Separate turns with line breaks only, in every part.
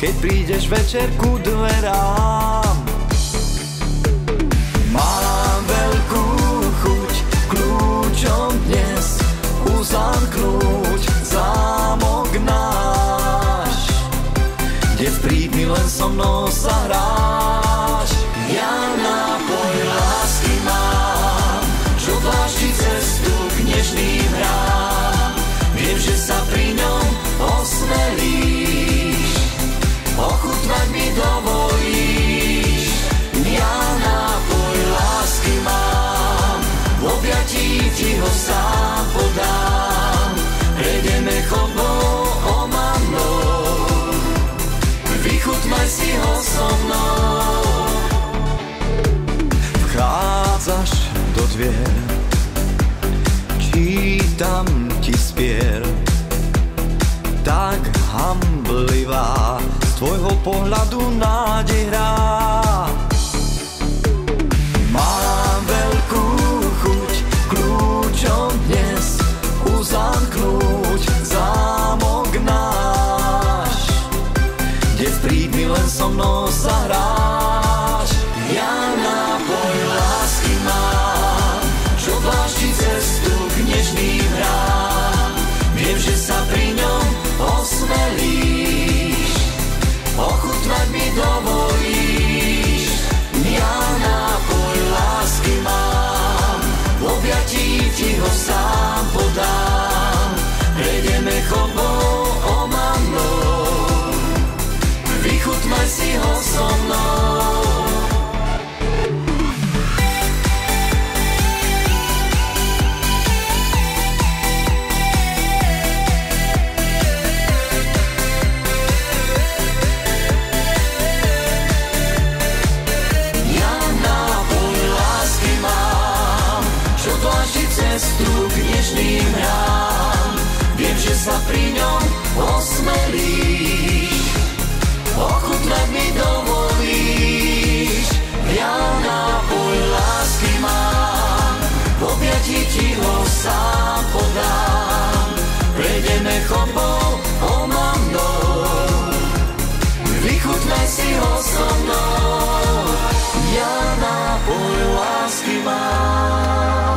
keď prídeš večer ku dverám. Mám veľkú chuť kľúčom dnes uzamknúť zámok náš, kde v prídni len so mnou sa hráš. Ja nápoj lásky mám, čo dláždi cestu k nežným hrám. Viem, že sa pri ňom osmelíš, ochutnať mi dovolíš. Ja nápoj lásky mám, v objatí ti ho sám podám. Prejdeme chodbou omamnou, vychutnaj si ho so mnou. Vchádzaš do dvier, čítam ti spier, tak hamblivá, z tvojho pohľadu nádej hrá. Mám veľkú chuť kľúčom dnes uzamknúť zámok náš, kde v prídni len so mnou sa hráš. Ja nápoj lásky mám, čo dláždi cestu k nežným hrám. Viem, že sa pri ňom osmelíš, ochutnať mi dovolíš. Ja nápoj lásky mám, v objatí ti ho sám podám. Prejdeme chodbou omamnou, vychutnaj si ho so mnou. Cestu k nežným hrám, viem, že sa pri ňom osmelíš, ochutnať mi dovolíš. Ja nápoj lásky mám, v objatí ti ho sám podám. Prejdeme chodbou omamnou, vychutnaj si ho so mnou. Ja nápoj lásky mám.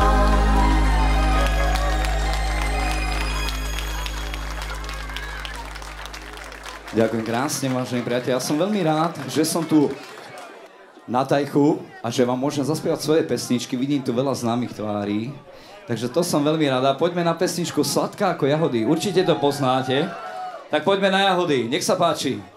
Ďakujem krásne, vážení priatelia. Ja som veľmi rád, že som tu na Tajchu a že vám môžem zaspievať svoje pesničky. Vidím tu veľa známych tvárí, takže to som veľmi rád. A poďme na pesničku Sladká ako jahody. Určite to poznáte. Tak poďme na jahody. Nech sa páči.